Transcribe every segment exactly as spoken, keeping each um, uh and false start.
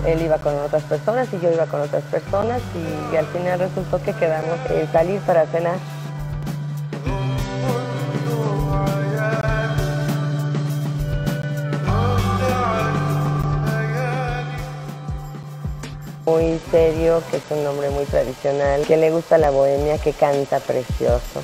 Él iba con otras personas y yo iba con otras personas y, y al final resultó que quedamos en salir para cenar. Muy serio, que es un hombre muy tradicional, que le gusta la bohemia, que canta precioso.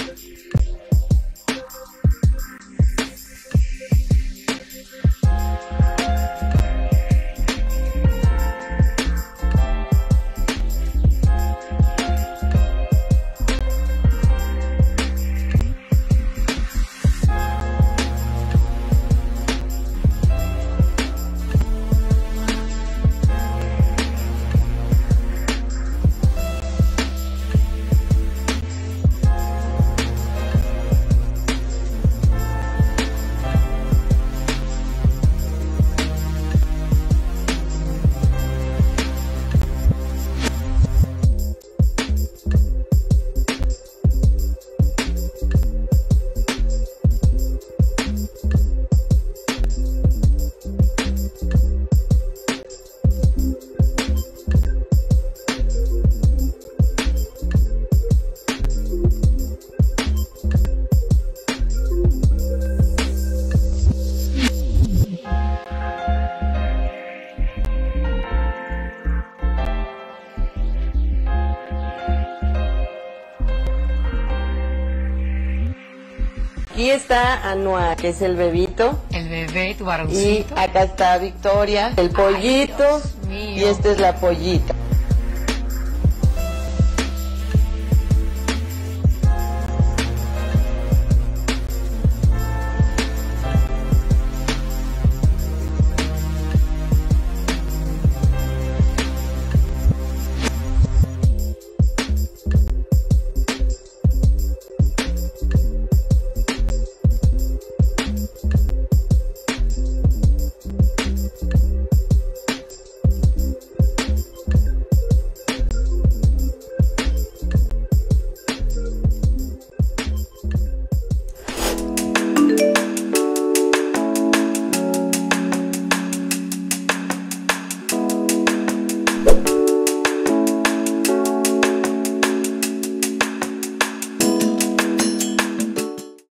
Aquí está Anuar, que es el bebito. El bebé, tu varoncito. Y acá está Victoria, el pollito. Ay, Dios mío. Y esta es la pollita.